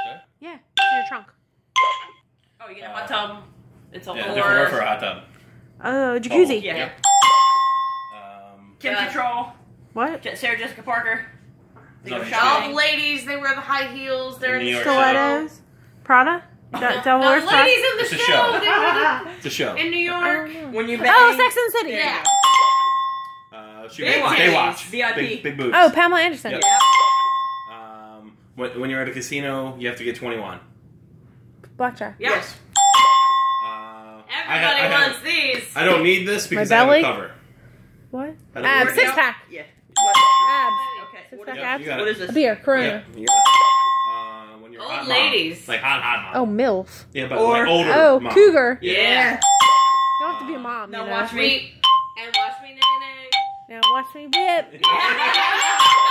Okay. Yeah, it's in your trunk. Oh, you get a hot tub. It's a Yeah, different word for a hot tub. Jacuzzi. Yeah. Kim Yeah. Control. What? Sarah Jessica Parker. They go All All shopping. the ladies, they wear the high heels. They're in New the York show. Stilettos. Prada? Devil The Wears Prada? ladies in the It's a show. show. They were It's a show. in New York. When you bang. Oh, Sex and the City. There you Yeah. go. Baywatch. VIP. Big boobs. Oh, Pamela Anderson. Yep. Yeah. When you're at a casino, you have to get 21. Blackjack. Yeah. Yes. Everybody wants these. I don't need this because My I have belly? a cover. What? I don't Abs. need- Six pack. Yeah. Abs. Okay. Six What pack is, Yep, abs. you got what it. is this? A beer. Corona. Yep, you got it. When you're Old hot ladies. Mom. Like hot Oh, mom. MILF. Yeah, but Or- like older Oh, mom. cougar. You Yeah. don't have to be a mom. Now you know? watch me. And watch me nay nay. Now watch me whip. Yeah.